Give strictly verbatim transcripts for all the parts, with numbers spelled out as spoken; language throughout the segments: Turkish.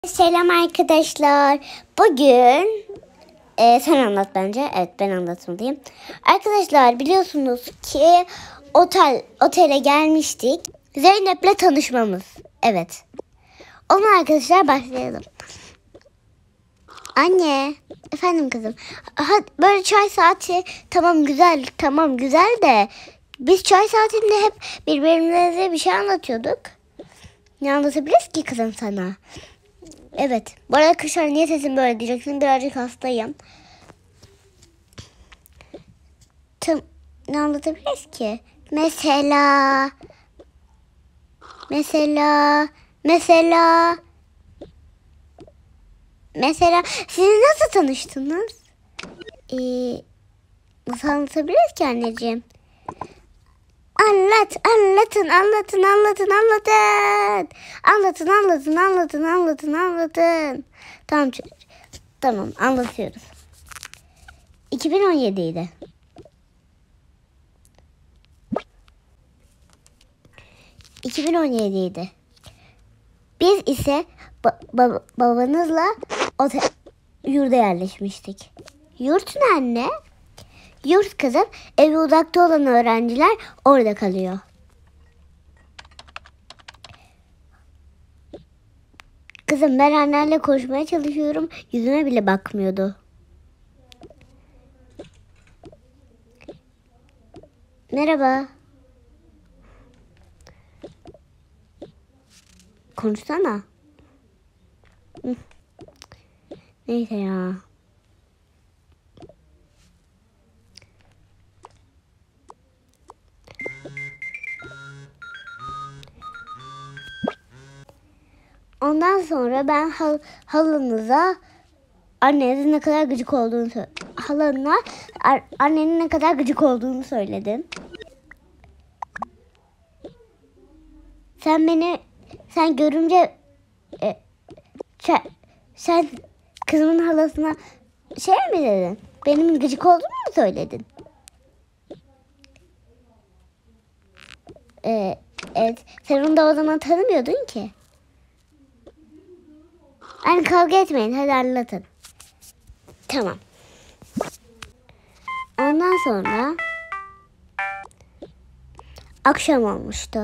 Selam arkadaşlar. Bugün e, sen anlat bence. Evet, ben anlatmalıyım. Arkadaşlar, biliyorsunuz ki otel otele gelmiştik. Zeynep'le tanışmamız. Evet. Ona arkadaşlar başlayalım. Anne, efendim kızım. Ha, böyle çay saati tamam güzel, tamam güzel de biz çay saatinde hep birbirimize bir şey anlatıyorduk. Ne anlatabiliriz ki kızım sana? Evet. Bu arada kışlar niye sesim böyle diyeceksin? Birazcık hastayım. Tam ne anlatabiliriz ki? Mesela Mesela Mesela Mesela siz nasıl tanıştınız? Ee, nasıl anlatabiliriz ki anneciğim? Anlat, anlatın, anlatın, anlatın, anlatın. Anlatın, anlatın, anlatın, anlatın, anlatın. Tamam, tamam anlatıyoruz. iki bin on yediydi. iki bin on yediydi. Biz ise ba- ba- babanızla otel yurda yerleşmiştik. Yurt ne anne? Yurt kızım, evi uzakta olan öğrenciler orada kalıyor. Kızım, ben annenle konuşmaya çalışıyorum. Yüzüme bile bakmıyordu. Merhaba. Konuşsana. Neyse ya. Ondan sonra ben hal halınıza annenizin ne kadar gıcık olduğunu söyledim. Halana annenin ne kadar gıcık olduğunu söyledim. Sen beni sen görünce e, sen, sen kızımın halasına şey mi dedin? Benim gıcık olduğumu mu söyledin? Ee, evet. Sen onu da o zaman tanımıyordun ki. Yani kavga etmeyin. Hadi anlatın. Tamam. Ondan sonra akşam olmuştu.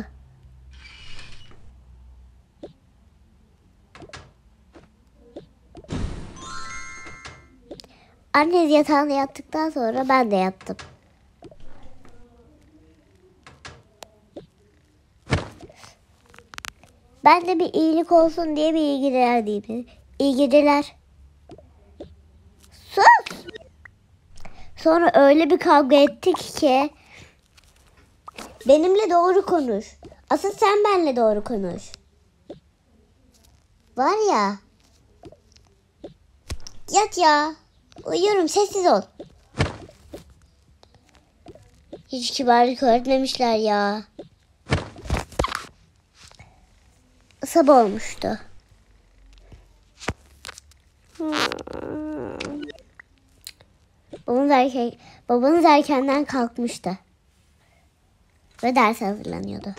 Anne yatağına yattıktan sonra ben de yattım. Ben de bir iyilik olsun diye bir iyi geceler diyeyim. İyi geceler. Sus! Sonra öyle bir kavga ettik ki benimle doğru konuş. Asıl sen benimle doğru konuş. Var ya. Yat ya. Uyuyorum, sessiz ol. Hiç kibarlık öğretmemişler ya. Sabah olmuştu. Hmm. Babanız, erken, babanız erkenden kalkmıştı. Ve ders hazırlanıyordu.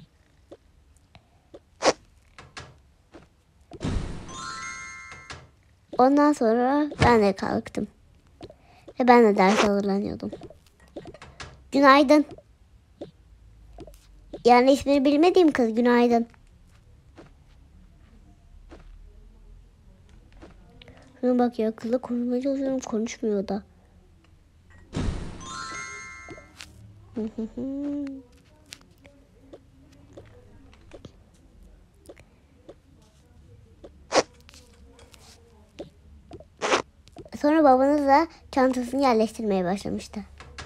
Ondan sonra ben de kalktım. Ve ben de ders hazırlanıyordum. Günaydın. Yani ismini bilmediğim kız, günaydın. Şuna bak ya, kızla konuşmaya çalışıyorum, konuşmuyor da. Sonra babanız da çantasını yerleştirmeye başlamıştı.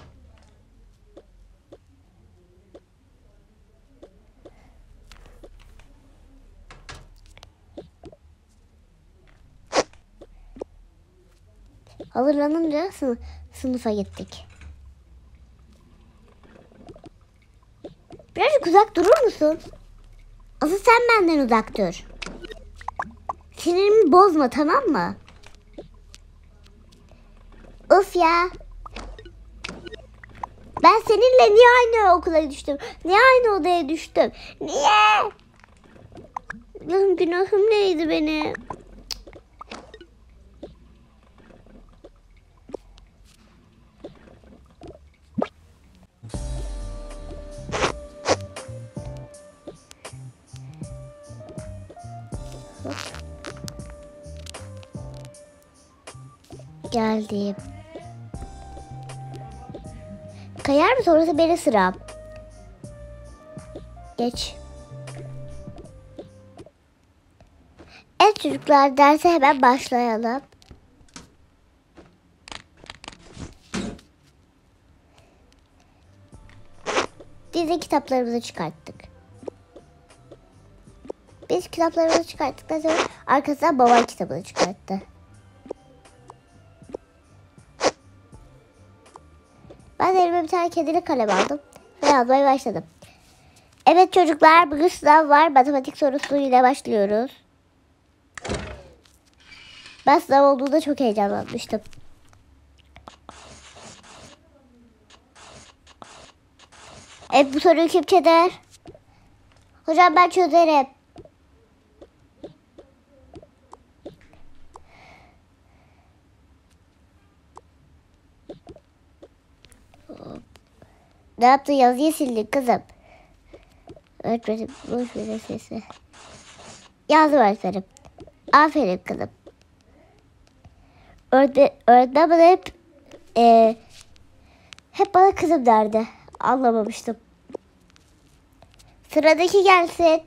Hazırlanınca sınıf, sınıfa gittik. Birazcık uzak durur musun? Asıl sen benden uzak dur. Sinirimi bozma, tamam mı? Of ya. Ben seninle niye aynı okula düştüm? Niye aynı odaya düştüm? Niye? Günahım neydi benim? Geldim. Kayar mı? Sonrası benim sıram. Geç. Evet çocuklar, derse hemen başlayalım. Biz de kitaplarımızı çıkarttık. Biz kitaplarımızı çıkarttıktan sonra arkasından babam kitabını çıkarttı. Ben de elime bir tane kedili kalem aldım ve yazmaya başladım. Evet çocuklar, bugün sınav var. Matematik sorusuyla başlıyoruz. Ben sınav olduğunda çok heyecanlanmıştım. Evet, bu soruyu kim çözer? Hocam ben çözerim. Ne yaptın? Yazıyı sildin kızım. Öğretmenim boş ver sesi. Yazdım öğretmenim. Aferin kızım. Öğretmen, öğretmen bana hep e, hep bana kızım derdi. Anlamamıştım. Sıradaki gelsin.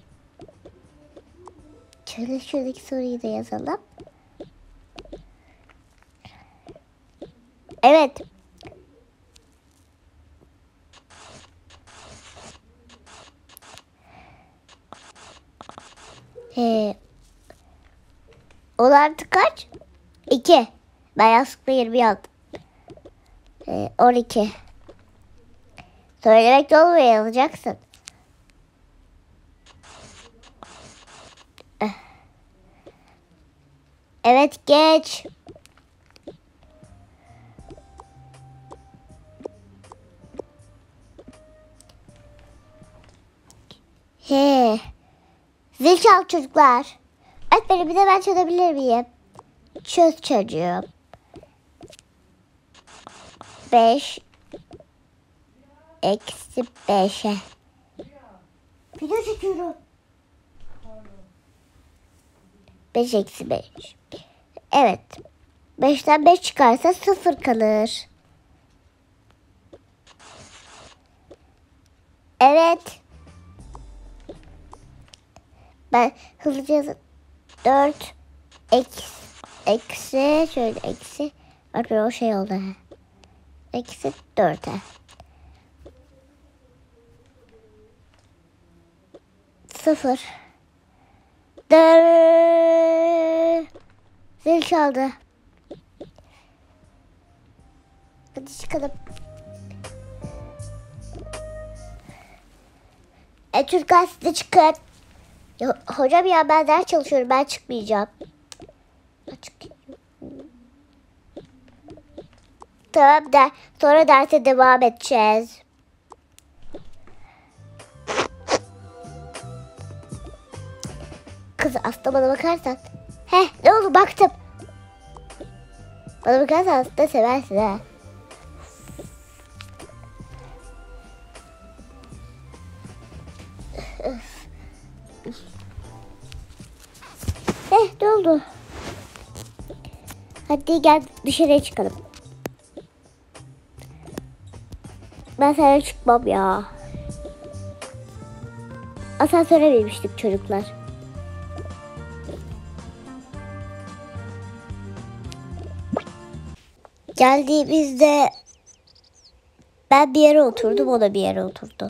Şöyle şuradaki soruyu da yazalım. Evet. Ee, on artı kaç? iki. Ben yastıkla yirmi aldım. Ee, on iki. Söylemek de olmuyor, yazacaksın. Evet geç. He. Zil çal çocuklar. Öğretmenim bir de ben çözebilir miyim? Çöz çocuğum. beş eksi beşe. Video çekiyorum. beş eksi beş. Evet. beşten beş çıkarsa sıfır kalır. Evet. Ben hızlıca yazın. dört eksi, eksi şöyle eksi. Bak o şey oldu. Eksi dört'e. Sıfır. Dört. Zil çaldı. Hadi çıkalım. E çocuklar siz de çıkın. Ya, hocam ya ben ders çalışıyorum, ben çıkmayacağım. Açık. Tamam da sonra derse devam edeceğiz. Kız aslında bana bakarsan. Heh ne oldu, baktım. Bana bakarsan aslında seversin ha. Eh ne oldu? Hadi gel dışarıya çıkalım. Ben sana çıkmam ya. Asansöre binmiştik çocuklar. Geldiğimizde ben bir yere oturdum, o da bir yere oturdu.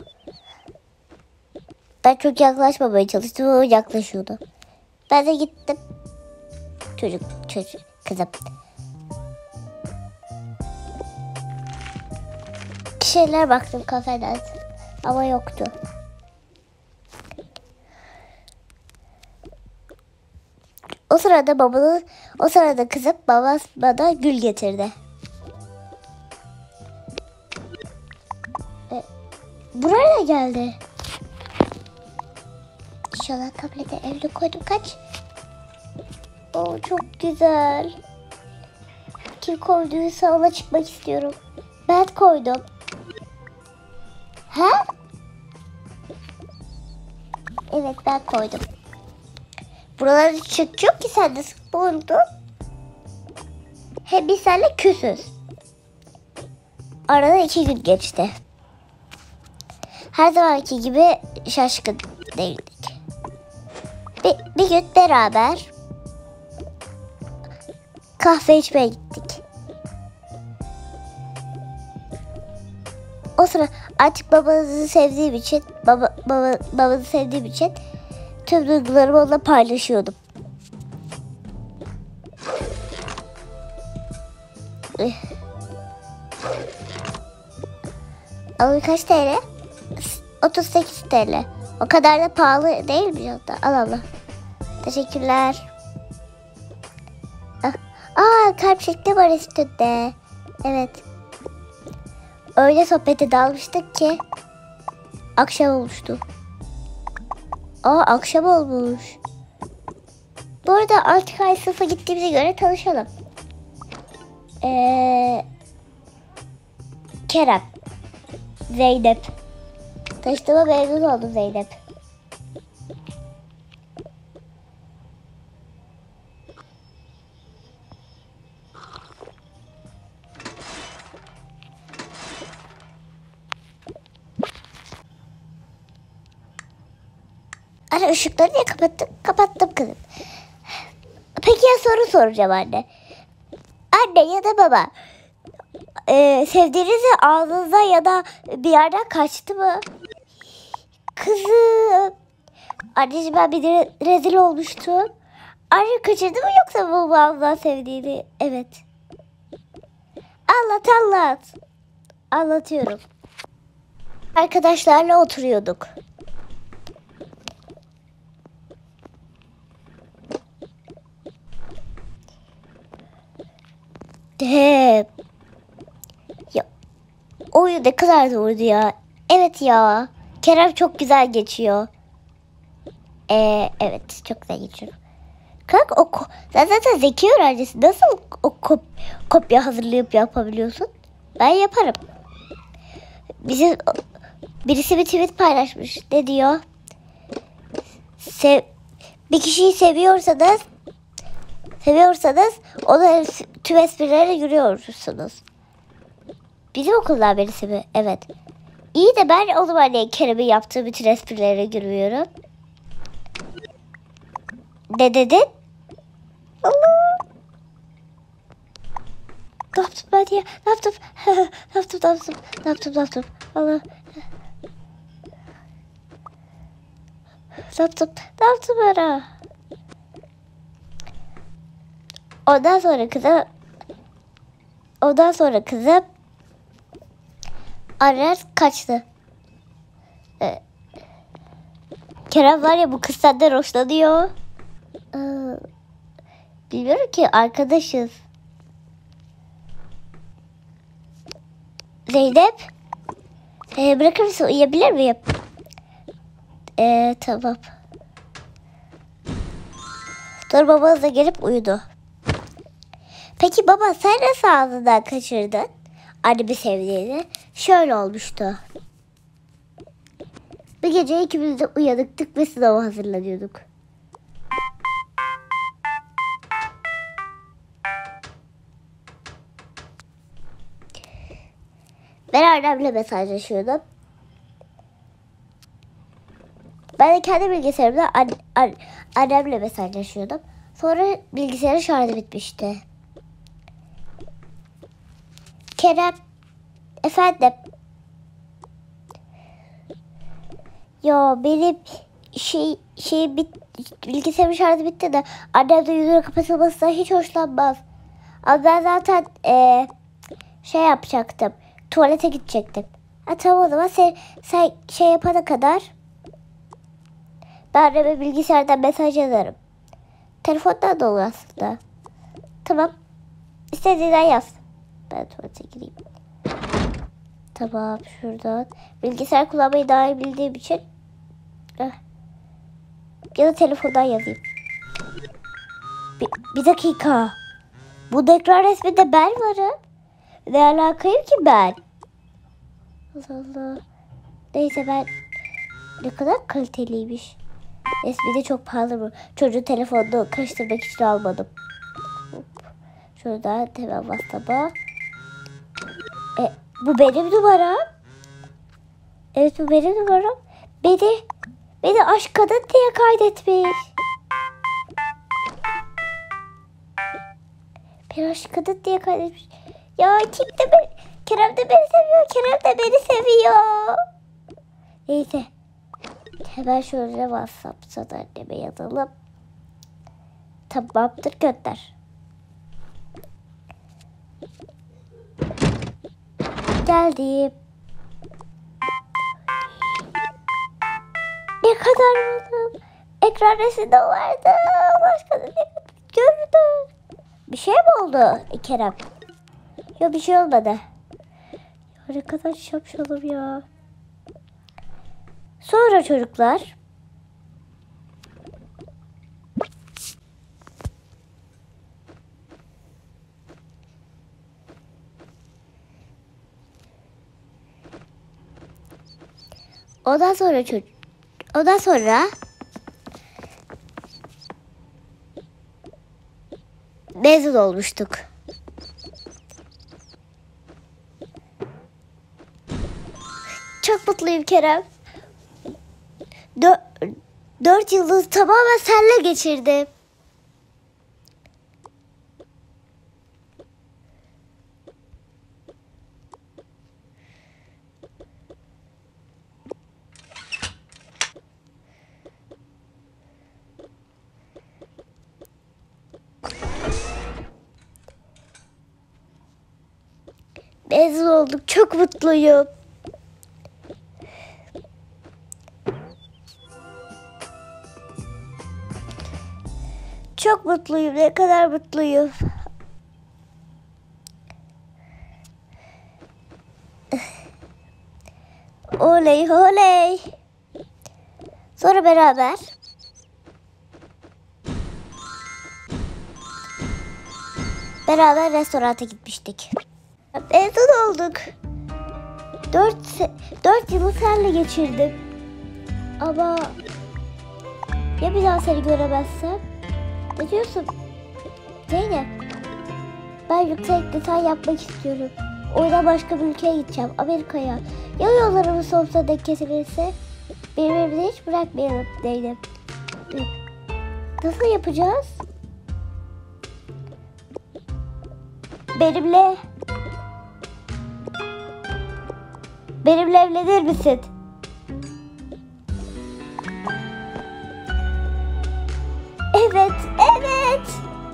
Ben çok yaklaşmamaya çalıştım, o yaklaşıyordu. Ben de gittim. Çocuk, çocuk, kızım. Bir şeyler baktım kafeden ama yoktu. O sırada babanın, o sırada kızım babası bana gül getirdi. E, buraya geldi. İnşallah tablete evde koydum, kaç. Oo, çok güzel. Kim koyduysa ona çıkmak istiyorum. Ben koydum. Ha? Evet ben koydum. Buraları çık yok ki, sen de sık buldun. He biz seninle küsüz. Arada iki gün geçti. Her zamanki gibi şaşkın değildik. Bir, bir gün beraber kahve içmeye gittik. O sıra artık babanızı sevdiğim için, baba, baba, babanızı sevdiğim için tüm duygularımı onunla paylaşıyordum. Ama kaç T L? otuz sekiz T L. O kadar da pahalı değil mi hatta? Al Allah. Teşekkürler. Aa, kalp şekli var üstünde. Evet. Öyle sohbete dalmıştık ki akşam olmuştu. Aa, akşam olmuş. Bu arada artık ay sınıfa gittiğimize göre tanışalım. Ee, Kerem. Zeynep. Tanıştığıma memnun oldum Zeynep. Ara ışıkları niye kapattın? Kapattım kızım. Peki ya soru soracağım anne. Anne ya da baba. Ee, sevdiğinizi ağzınıza ya da bir yerden kaçtı mı? Kızım. Anneciğim ben bir de rezil olmuştum. Anne kaçırdı mı yoksa bu ağzından sevdiğini? Evet. Anlat anlat. Anlatıyorum. Arkadaşlarla oturuyorduk. He. Ya, oyun ne kadar zordu ya. Evet ya. Kerem çok güzel geçiyor. Ee, evet çok güzel geçiyor. Kanka o sen zaten zeki öğrencisin. Nasıl o kop kopya hazırlayıp yapabiliyorsun? Ben yaparım. Bizim birisi bir tweet paylaşmış. Ne diyor? Sev, bir kişiyi seviyorsanız seviyorsanız ona tüm esprilere gülüyorsunuz. Bizim okuldan birisi mi? Evet. İyi de ben o zaman ne Kerem'in yaptığı bütün esprilere gülüyorum. Ne dedin? Allah. Ne yaptım ben ya? Ne yaptım? Ne yaptım? Ne yaptım? Ne yaptım? Ne yaptım? Allah. Ne yaptım? Ne yaptım ben? Ondan sonra kızım Ondan sonra kızım Aras kaçtı. Ee, Kerem var ya bu kız senden hoşlanıyor. Ee, bilmiyorum ki arkadaşız. Zeynep. Ee, bırakır mısın? Uyuyabilir miyim? Ee, tamam. Sonra babanız da gelip uyudu. Peki baba sen nasıl ağzından kaçırdın annemi sevdiğini? Şöyle olmuştu. Bir gece ikimiz de uyanıktık ve sınava hazırlanıyorduk. Ben annemle mesajlaşıyordum. Ben de kendi bilgisayarımda an, an, annemle mesajlaşıyordum. Sonra bilgisayarın şarjı bitmişti. Kerem, efendim. Ya benim şey şey bit bilgisayarın şarjı bitti de annem de yüzüne kapatılmasından hiç hoşlanmaz. Ama ben zaten e, şey yapacaktım. Tuvalete gidecektim. Ha, tamam o zaman sen, sen şey yapana kadar ben anneme bilgisayardan mesaj yazarım. Telefondan da olur aslında. Tamam. İstediğinden yaz. Ben tuvalete gireyim. Tamam şuradan. Bilgisayar kullanmayı daha iyi bildiğim için. Heh. Ya da telefondan yazayım. Bir, bir dakika. Bu ekran resminde ben varım. Ne alakayım ki ben? Allah Allah. Neyse ben ne kadar kaliteliymiş. Resmi de çok pahalı bu. Çocuğun telefonunu karıştırmak için almadım. Hop. Şurada hemen WhatsApp'a. E, bu benim numaram. Evet, bu benim numaram. Beni, beni aşk kadın diye kaydetmiş. Beni aşk kadın diye kaydetmiş. Ya kim de beni, Kerem de beni seviyor. Kerem de beni seviyor. Neyse. Hemen şöyle WhatsApp'tan anneme yazalım. Tamamdır, gönder. Geldim. Ne kadar buldum. Ekran resminde vardı. Başka da ne kadar gördüm. Bir şey mi oldu e, Kerem? Yok, bir şey olmadı. Ya ne kadar şapşalım ya. Sonra çocuklar. Ondan sonra çocuk. Ondan sonra mezun olmuştuk. Çok mutluyum Kerem. Dört, dört yılı tamamen seninle geçirdim. Mezun olduk. Çok mutluyum. Çok mutluyum. Ne kadar mutluyum. Oley oley. Sonra beraber beraber restorana gitmiştik. Mezun olduk. Dört, dört yılı seninle geçirdim. Ama ya bir daha seni göremezsem? Ne diyorsun Zeynep? Ben yüksek lisans yapmak istiyorum. Orada başka bir ülkeye gideceğim. Amerika'ya. Ya yollarımız sonsuza dek kesilirse? Birbirimizi hiç bırakmayalım Zeynep. Nasıl yapacağız? Benimle Benimle evlenir misin? Evet, evet.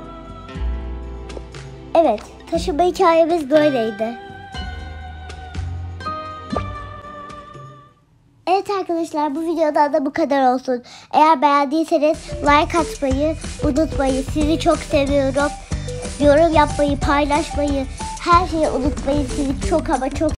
Evet, taşınma hikayemiz böyleydi. Evet arkadaşlar, bu videoda da bu kadar olsun. Eğer beğendiyseniz like atmayı unutmayın. Sizi çok seviyorum. Yorum yapmayı, paylaşmayı, her şeyi unutmayın. Sizi çok ama çok